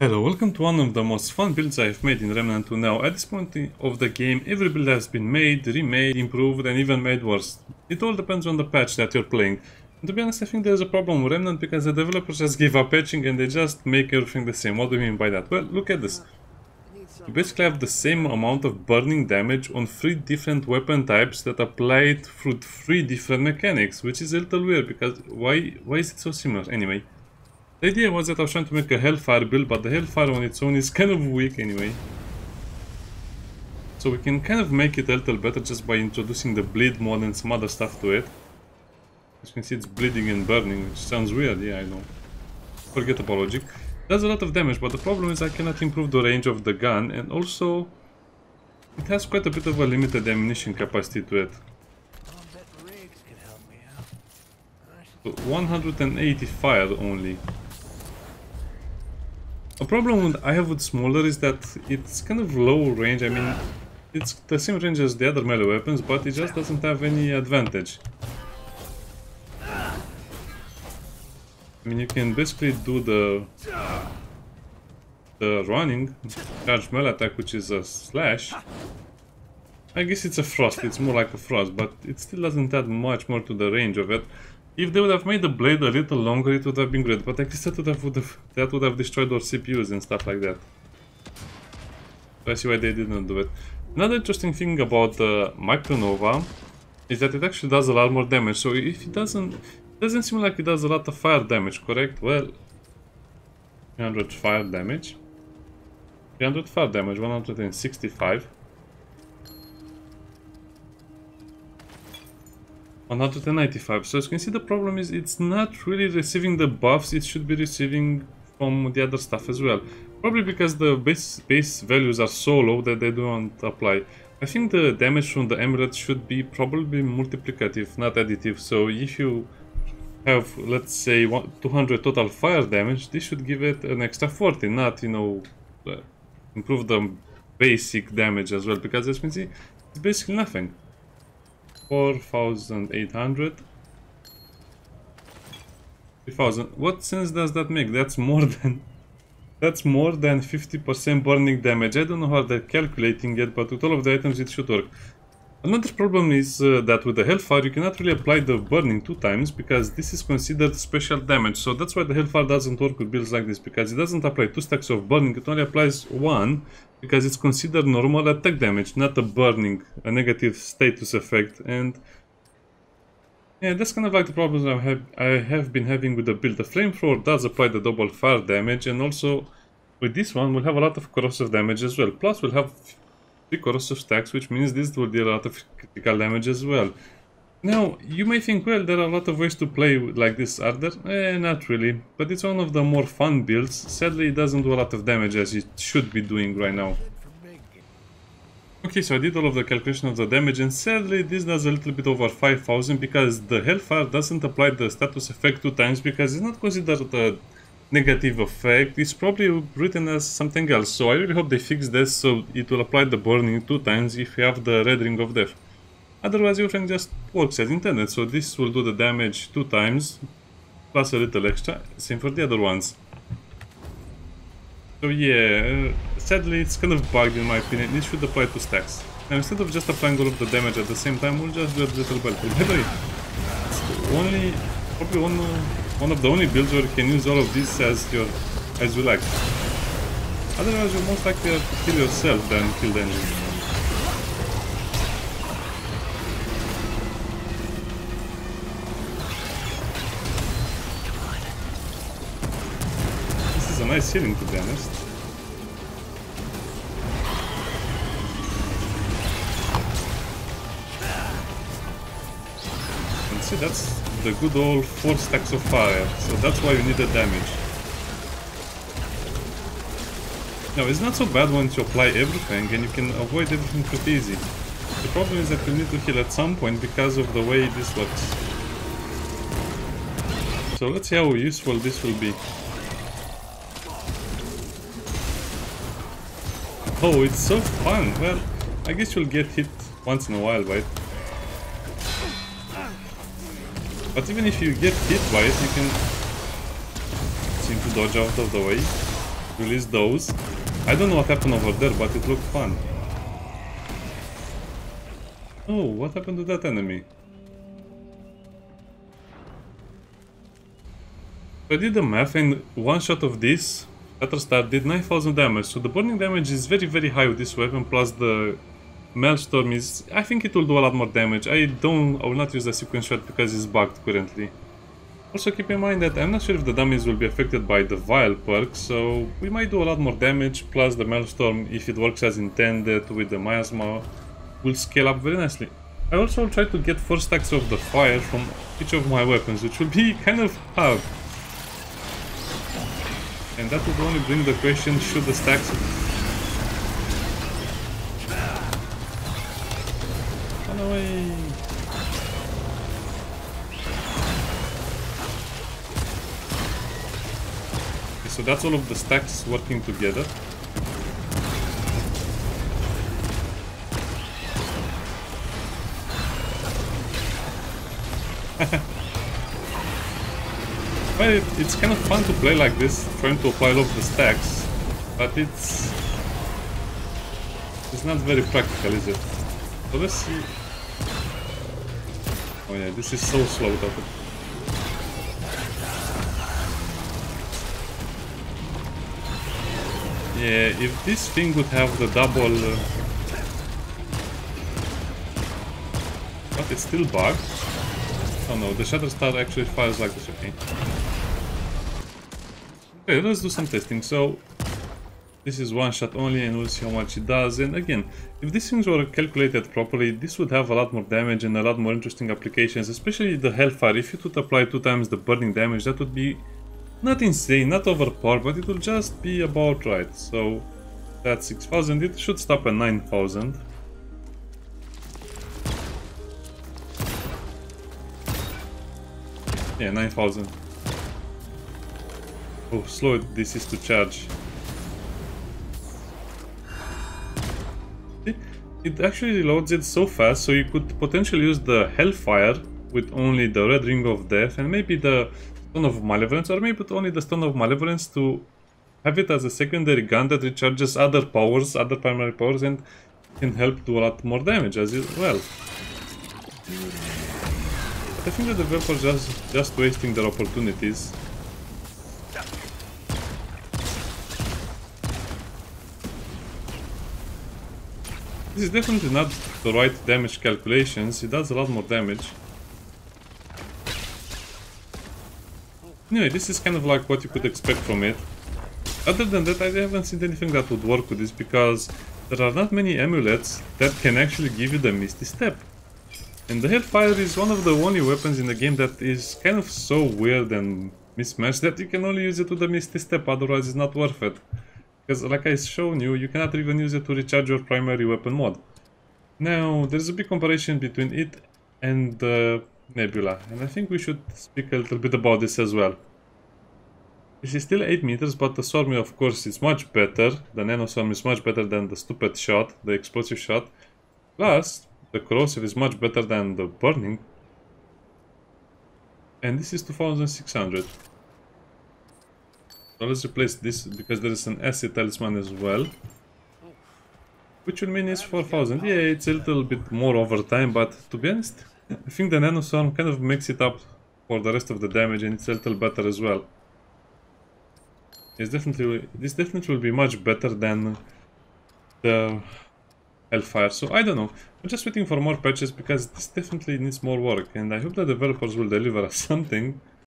Hello, welcome to one of the most fun builds I have made in Remnant 2 now. At this point of the game, every build has been made, remade, improved, and even made worse. It all depends on the patch that you're playing. And to be honest, I think there's a problem with Remnant because the developers just give up patching and they just make everything the same. What do you mean by that? Well, look at this. You basically have the same amount of burning damage on 3 different weapon types that applied through 3 different mechanics, which is a little weird because why is it so similar? Anyway. The idea was that I was trying to make a Hellfire build, but the Hellfire on its own is kind of weak anyway. So we can kind of make it a little better just by introducing the bleed mod and some other stuff to it. As you can see, it's bleeding and burning, which sounds weird, yeah, I know. Forget about logic. Does a lot of damage, but the problem is I cannot improve the range of the gun, and also it has quite a bit of a limited ammunition capacity to it. So 180 fire only. A problem I have with Smolder is that it's kind of low range. I mean, it's the same range as the other melee weapons, but it just doesn't have any advantage. I mean, you can basically do the running, charge melee attack, which is a slash. I guess it's a thrust, it's more like a thrust, but it still doesn't add much more to the range of it. If they would have made the blade a little longer, it would have been great, but I guess that would have destroyed our CPUs and stuff like that. So I see why they didn't do it. Another interesting thing about the Micronova is that it actually does a lot more damage. So if it doesn't seem like it does a lot of fire damage, correct? Well, 300 fire damage, 300 fire damage, 165. 195. So as you can see, the problem is it's not really receiving the buffs it should be receiving from the other stuff as well. Probably because the base values are so low that they don't apply. I think the damage from the amulet should be probably multiplicative, not additive. So if you have, let's say, 200 total fire damage, this should give it an extra 40, not, you know, improve the basic damage as well, because as you can see, it's basically nothing. 4,800. 3,000. What sense does that make? That's more than 50% burning damage. I don't know how they're calculating it, but with all of the items it should work. Another problem is that with the Hellfire you cannot really apply the burning 2 times because this is considered special damage. So that's why the Hellfire doesn't work with builds like this, because it doesn't apply 2 stacks of burning, it only applies 1 because it's considered normal attack damage, not a burning, a negative status effect. And yeah, that's kind of like the problems I have been having with the build. The Flamethrower does apply the double fire damage, and also with this one we'll have a lot of corrosive damage as well. Plus we'll have 3 corrosive stacks, which means this will deal a lot of critical damage as well. Now, you may think, well, there are a lot of ways to play like this, are there? Not really, but it's one of the more fun builds. Sadly, it doesn't do a lot of damage as it should be doing right now. Okay, so I did all of the calculation of the damage, and sadly this does a little bit over 5,000 because the Hellfire doesn't apply the status effect 2 times because it's not considered a negative effect. It's probably written as something else, so I really hope they fix this so it will apply the burning 2 times if you have the Red Ring of Death. Otherwise everything just works as intended, so this will do the damage 2 times plus a little extra, same for the other ones. So yeah, sadly it's kind of bugged in my opinion. This should apply 2 stacks. Now instead of just applying all of the damage at the same time, we'll just do a little bit. By the way, it's probably one of the only builds where you can use all of this as you like. Otherwise you're most likely to kill yourself than kill the enemy. This is a nice healing, to be honest. And see, that's the good old 4 stacks of fire, so that's why you need the damage. Now, it's not so bad once you apply everything and you can avoid everything pretty easy. The problem is that you need to heal at some point because of the way this works. So let's see how useful this will be. Oh, it's so fun! Well, I guess you'll get hit once in a while by it. But even if you get hit by it, you can seem to dodge out of the way. release those. I don't know what happened over there, but it looked fun. Oh, what happened to that enemy? I did the math, and one shot of this Shatterstar did 9000 damage, so the burning damage is very high with this weapon, plus the Maelstrom is... I think it will do a lot more damage. I will not use the sequence shot because it's bugged currently. Also keep in mind that I'm not sure if the damage will be affected by the Vial perk, so we might do a lot more damage, plus the Maelstrom, if it works as intended with the Miasma, will scale up very nicely. I also will try to get 4 stacks of the fire from each of my weapons, which will be kind of hard. And that would only bring the question, should the stacks... Run away! Okay, so that's all of the stacks working together. Well, it's kind of fun to play like this, trying to apply all of the stacks, but it's not very practical, is it? So let's see. Oh yeah, this is so slow that yeah, if this thing would have the double... but it's still bugged. Oh no, the Shatterstar actually fires like this, okay. Okay, let's do some testing. So, this is one shot only and we'll see how much it does. And again, if these things were calculated properly, this would have a lot more damage and a lot more interesting applications, especially the Hellfire. If it would apply 2 times the burning damage, that would be not insane, not overpowered, but it will just be about right. So, that's 6000. It should stop at 9000. Yeah, 9000. Oh, slow this is to charge. See? It actually reloads it so fast, so you could potentially use the Hellfire with only the Red Ring of Death and maybe the Stone of Malevolence, or maybe only the Stone of Malevolence to have it as a secondary gun that recharges other powers, other primary powers, and can help do a lot more damage as well. But I think the developers are just wasting their opportunities. This is definitely not the right damage calculations, it does a lot more damage. Anyway, this is kind of like what you could expect from it. Other than that, I haven't seen anything that would work with this, because there are not many amulets that can actually give you the Misty Step. And the Hellfire is one of the only weapons in the game that is kind of so weird and mismatched that you can only use it with the Misty Step, otherwise it's not worth it. Because like I've shown you, you cannot even use it to recharge your primary weapon mod. Now, there's a big comparison between it and the Nebula, and I think we should speak a little bit about this as well. This is still 8 meters, but the Stormy, of course, is much better. The Nano Storm is much better than the stupid shot, the explosive shot. Plus, the Corrosive is much better than the Burning. And this is 2600. So let's replace this, because there is an Acid Talisman as well. Which will mean it's 4000. Yeah, it's a little bit more over time, but to be honest, I think the Nano Storm kind of makes it up for the rest of the damage, and it's a little better as well. This definitely will be much better than the Hellfire, so I don't know. I'm just waiting for more patches, because this definitely needs more work, and I hope the developers will deliver us something.